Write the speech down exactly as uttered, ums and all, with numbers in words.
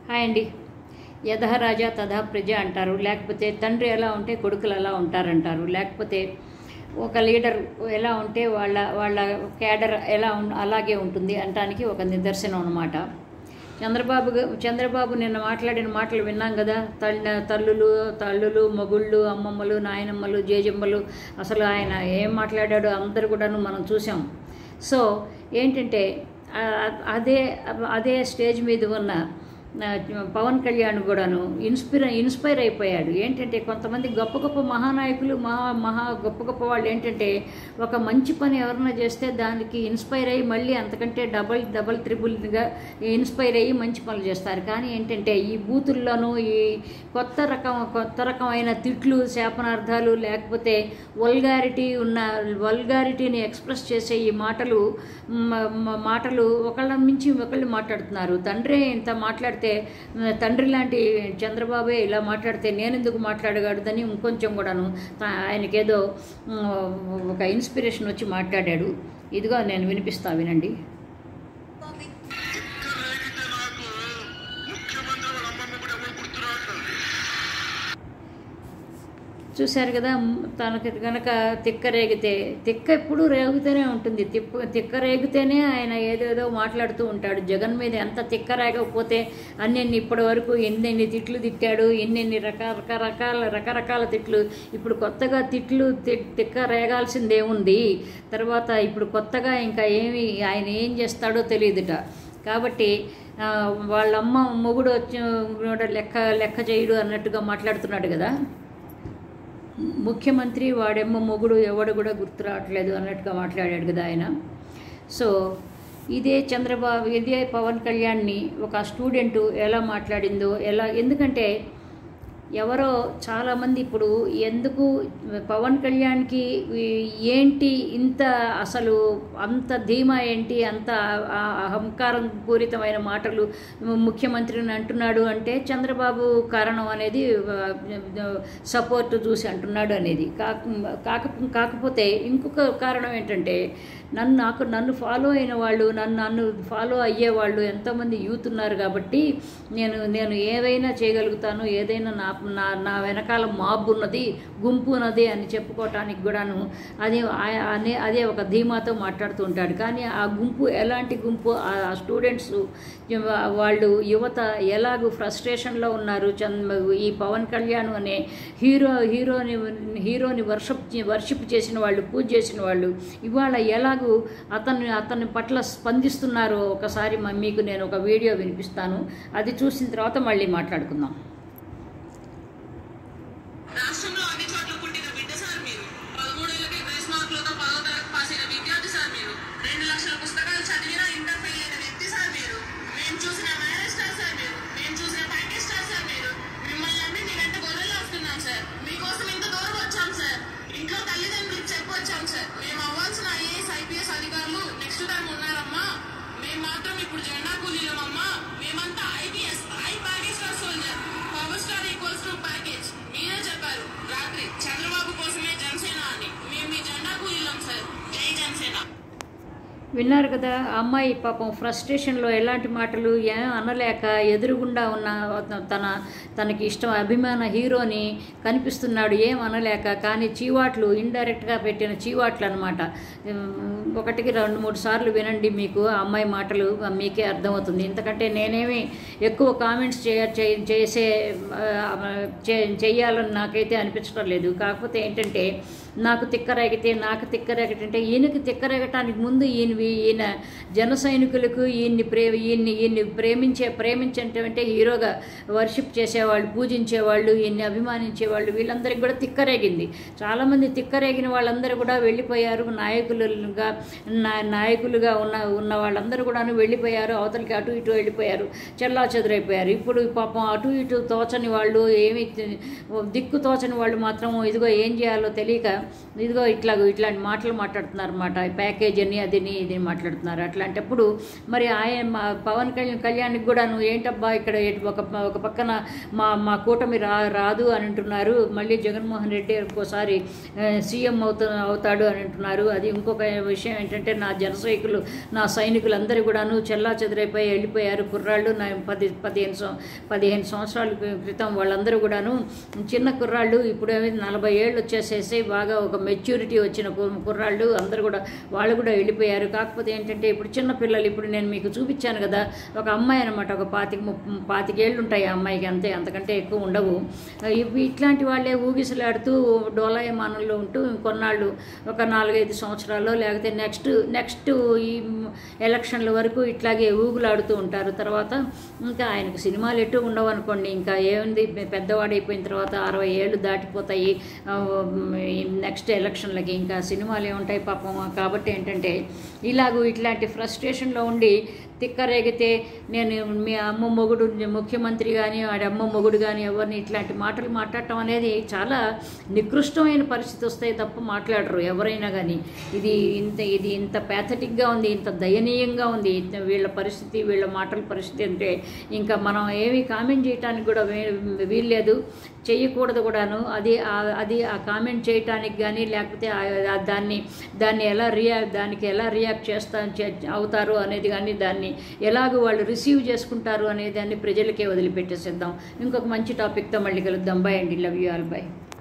Hi అండి. యథా రాజా తథా ప్రజ అంటారు. లేకపోతే తండ్రి ఎలా ఉంటే కొడుకులు అలా ఉంటారంటారు. లేకపోతే ఒక లీడర్ ఎలా ఉంటే వాళ్ళ వాళ్ళ క్యాడర్ ఎలా అలాగే ఉంటుంది అనటానికి ఒక నిదర్శనం అన్నమాట. చంద్రబాబు చంద్రబాబు నిన్న మాట్లాడిన మాటలు విన్నాం కదా. తల్లి తల్లులు తల్లులు మొగుళ్ళు అమ్మమ్మలు నాయనమ్మలు జేజమ్మలు అసలు ఆయన ఏం మాట్లాడాడో అందరు కూడాను మనం చూసాం. సో ఏంటంటే అదే అదే స్టేజ్ మీద ఉన్న పవన్ కళ్యాణ్ కూడాను ఇన్స్పైర్ ఇన్స్పైర్ అయిపోయాడు. ఏంటంటే కొంతమంది గొప్ప గొప్ప మహానాయకులు మహా మహా గొప్ప గొప్ప వాళ్ళు ఏంటంటే ఒక మంచి పని ఎవరైనా చేస్తే దానికి ఇన్స్పైర్ అయ్యి మళ్ళీ అంతకంటే డబల్ డబల్ త్రిబుల్గా ఇన్స్పైర్ అయ్యి మంచి పనులు చేస్తారు. కానీ ఏంటంటే ఈ బూతుల్లోనూ ఈ కొత్త రకం కొత్త రకమైన తిట్లు శాపనార్థాలు లేకపోతే వల్గారిటీ ఉన్న వల్గారిటీని ఎక్స్ప్రెస్ చేసే ఈ మాటలు మాటలు ఒకళ్ళ మించి ఒకళ్ళు మాట్లాడుతున్నారు. తండ్రి ఇంత మాట్లాడితే తండ్రి లాంటి చంద్రబాబే ఇలా మాట్లాడితే నేను ఎందుకు మాట్లాడగలదని ఇంకొంచెం కూడాను ఆయనకేదో ఒక ఇన్స్పిరేషన్ వచ్చి మాట్లాడాడు. ఇదిగో నేను వినిపిస్తా, వినండి. చూశారు కదా, తనకి కనుక తిక్క రేగితే తిక్క ఎప్పుడు రేగుతూనే ఉంటుంది. తిప్ప తిక్క రేగితేనే ఆయన ఏదేదో మాట్లాడుతూ ఉంటాడు. జగన్ మీద ఎంత తిక్క రేగకపోతే అన్నెన్ని ఇప్పటి వరకు ఎన్నెన్ని తిట్లు తిట్టాడు, ఎన్నెన్ని రకరకాల రకరకాల తిట్లు. ఇప్పుడు కొత్తగా తిట్లు తిక్క రేగాల్సిందేముంది. తర్వాత ఇప్పుడు కొత్తగా ఇంకా ఏమి ఆయన ఏం చేస్తాడో తెలియదుట. కాబట్టి వాళ్ళమ్మ మొగుడు వచ్చి లెక్క లెక్క చేయడు అన్నట్టుగా మాట్లాడుతున్నాడు కదా. ముఖ్యమంత్రి వాడేమో మొగుడు ఎవడు కూడా గుర్తు రావట్లేదు అన్నట్టుగా మాట్లాడాడు కదా ఆయన. సో ఇదే చంద్రబాబు ఇదే పవన్ కళ్యాణ్ని ఒక స్టూడెంటు ఎలా మాట్లాడిందో ఎలా, ఎందుకంటే ఎవరో చాలామంది ఇప్పుడు ఎందుకు పవన్ కళ్యాణ్కి ఏంటి ఇంత అసలు అంత ధీమా ఏంటి, అంత అహంకారం పూరితమైన మాటలు ముఖ్యమంత్రిని అంటున్నాడు అంటే చంద్రబాబు కారణం అనేది సపోర్ట్ చూసి అంటున్నాడు అనేది కాక కాకపోతే ఇంకొక కారణం ఏంటంటే నన్ను నాకు నన్ను ఫాలో అయిన వాళ్ళు నన్ను నన్ను ఫాలో అయ్యేవాళ్ళు ఎంతోమంది యూత్ ఉన్నారు. కాబట్టి నేను నేను ఏదైనా చేయగలుగుతాను, ఏదైనా నా నా నా వెనకాల మాబ్ ఉన్నది, గుంపు ఉన్నది అని చెప్పుకోవటానికి కూడాను అదే అనే అదే ఒక ధీమాతో మాట్లాడుతూ ఉంటాడు. కానీ ఆ గుంపు ఎలాంటి గుంపు, ఆ స్టూడెంట్స్ వాళ్ళు యువత ఎలాగూ ఫ్రస్ట్రేషన్లో ఉన్నారు. చంద్ర ఈ పవన్ కళ్యాణ్ అనే హీరో హీరోని హీరోని వర్షిప్ వర్షిప్ చేసిన వాళ్ళు, పూజ చేసిన వాళ్ళు ఇవాళ ఎలాగూ అతన్ని అతని పట్ల స్పందిస్తున్నారో ఒకసారి మీకు నేను ఒక వీడియో వినిపిస్తాను. అది చూసిన తర్వాత మళ్ళీ మాట్లాడుకుందాం. రాష్ట్రంలో అన్ని చోట్ల పుట్టిన బిడ్డ సార్ మీరు. పదమూడేళ్ళకి గ్రేస్ మార్కులతో పదవ తరగతి పాస్ అయిన విద్యార్థి సార్ మీరు. రెండు లక్షల పుస్తకాలు చదివిన ఇంటర్ ఫెయిల్ అయిన వ్యక్తి సార్ మీరు. మేము చూసిన మ్యారేజ్ స్టార్ సార్ మీరు. మేము చూసిన ప్యాకేజ్ స్టార్ సార్ మీరు. మిమ్మల్ని నమ్మి మీ వెంట గొర్రెలు వస్తున్నాం సార్. మీకోసం ఇంత దూరం వచ్చాం సార్. ఇంట్లో తల్లిదండ్రులకు చెప్పొచ్చాం సార్. మేము అవ్వాల్సిన ఐఏఎస్ ఐపీఎస్ అధికారులు నెక్స్ట్ టైం ఉన్నారమ్మా. మేము మాత్రం ఇప్పుడు జెండా కూలీలమమ్మా. మేమంతా IPS I package star soldier. Power star equals to package. మీరే చెప్పారు రాత్రి చంద్రబాబు కోసమే జనసేన అని. మేము మీ జెండా కూలీలం సార్. జై జనసేన. విన్నారు కదా, అమ్మాయి పాపం ఫ్రస్ట్రేషన్లో ఎలాంటి మాటలు ఏం అనలేక ఎదురుగుండా ఉన్న తన తనకి ఇష్టం అభిమాన హీరోని కనిపిస్తున్నాడు ఏం అనలేక, కానీ చీవాట్లు ఇండైరెక్ట్గా పెట్టిన చీవాట్లు అనమాట. ఒకటికి రెండు మూడు సార్లు వినండి, మీకు ఆ అమ్మాయి మాటలు మీకే అర్థమవుతుంది. ఎందుకంటే నేనేమి ఎక్కువ కామెంట్స్ చేయ చేసే చేయాలని నాకైతే అనిపించడం లేదు. కాకపోతే ఏంటంటే నాకు తిక్కరేగితే నాకు తిక్కరేగటంటే ఈయనకి తిక్కరేగటానికి ముందు ఈయన ఈయన జన సైనికులకు ఈయన్ని ప్రే ఈయన్ని ఈయన్ని ప్రేమించే ప్రేమించేటంటే హీరోగా వర్షిప్ చేసేవాళ్ళు, పూజించేవాళ్ళు, ఈయన్ని అభిమానించేవాళ్ళు వీళ్ళందరికీ కూడా తిక్కరేగింది. చాలామంది తిక్కరేగిన వాళ్ళందరూ కూడా వెళ్ళిపోయారు. నాయకులుగా నాయకులుగా ఉన్న ఉన్న వాళ్ళందరూ కూడా వెళ్ళిపోయారు. అవతలికి అటు ఇటు వెళ్ళిపోయారు, చెల్లా చెదురైపోయారు. ఇప్పుడు పాపం అటు ఇటు తోచని వాళ్ళు, ఏమి దిక్కు తోచని వాళ్ళు మాత్రం ఇదిగో ఏం చేయాలో తెలియక ఇదిగో ఇట్లాగో ఇట్లాంటి మాటలు మాట్లాడుతున్నారు అన్నమాట, ప్యాకేజ్ అని అదిని ఇది మాట్లాడుతున్నారు. అట్లాంటప్పుడు మరి ఆయన మా పవన్ కళ్యాణ్ కళ్యాణ్కి కూడా నువ్వు ఏంటబ్బా ఇక్కడ ఒక ఒక పక్కన మా మా కూటమి రా రాదు అని అంటున్నారు, మళ్ళీ జగన్మోహన్ రెడ్డి ఇంకోసారి సీఎం అవుతా అవుతాడు అని అంటున్నారు. అది ఇంకొక విషయం ఏంటంటే నా జన సైనికులు నా సైనికులందరూ కూడాను చెల్లా చెదరైపోయి వెళ్ళిపోయారు. కుర్రాళ్ళు నా పది పదిహేను సం పదిహేను సంవత్సరాల క్రితం వాళ్ళందరూ కూడాను చిన్న కుర్రాళ్ళు, ఇప్పుడు నలభై ఏళ్ళు వచ్చేసేసి బాగా ఒక మెచ్యూరిటీ వచ్చిన కుర్రాళ్ళు అందరూ కూడా వాళ్ళు కూడా వెళ్ళిపోయారు. కాకపోతే ఏంటంటే ఇప్పుడు చిన్న పిల్లలు, ఇప్పుడు నేను మీకు చూపించాను కదా ఒక అమ్మాయి అనమాట, ఒక పాతిక పాతికేళ్ళు ఉంటాయి ఆ అమ్మాయికి, అంతే, అంతకంటే ఎక్కువ ఉండవు. ఇట్లాంటి వాళ్ళే ఊగిసలాడుతూ డోలాయమానంలో ఉంటూ కొన్నాళ్ళు ఒక నాలుగైదు సంవత్సరాల్లో లేకపోతే నెక్స్ట్ నెక్స్ట్ ఈ ఎలక్షన్ల వరకు ఇట్లాగే ఊగులాడుతూ ఉంటారు. తర్వాత ఇంకా ఆయనకు సినిమాలు ఎటు ఉండవు అనుకోండి, ఇంకా ఏముంది పెద్దవాడైపోయిన తర్వాత అరవై ఏళ్ళు దాటిపోతాయి నెక్స్ట్ ఎలక్షన్లకి, ఇంకా సినిమాలు ఏముంటాయి పాపం. కాబట్టి ఏంటంటే ఇలాగూ ఇట్లాంటి ఫ్రస్ట్రేషన్లో ఉండి తిక్కరేగితే నేను మీ అమ్మ మొగుడు ముఖ్యమంత్రి కానీ వాడి అమ్మ మొగుడు కానీ ఎవరిని ఇట్లాంటి మాటలు మాట్లాడటం అనేది చాలా నికృష్టమైన పరిస్థితి వస్తాయి తప్ప మాట్లాడరు ఎవరైనా కానీ. ఇది ఇంత ఇది ఇంత ప్యాథటిక్గా ఉంది, ఇంత దయనీయంగా ఉంది వీళ్ళ పరిస్థితి, వీళ్ళ మాటల పరిస్థితి అంటే ఇంకా మనం ఏమీ కామెంట్ చేయడానికి కూడా వీల్లేదు, చేయకూడదు కూడాను. అది అది ఆ కామెంట్ చేయటానికి కానీ లేకపోతే దాన్ని దాన్ని ఎలా రియా దానికి ఎలా రియాక్ట్ చేస్తా అవుతారు అనేది కానీ దాన్ని ఎలాగో వాళ్ళు రిసీవ్ చేసుకుంటారు అనే దాన్ని ప్రజలకే వదిలిపెట్టేసేద్దాం. ఇంకొక మంచి టాపిక్తో మళ్ళీ కలుద్దాం. బై అండి, లవ్ యూ ఆల్, బై.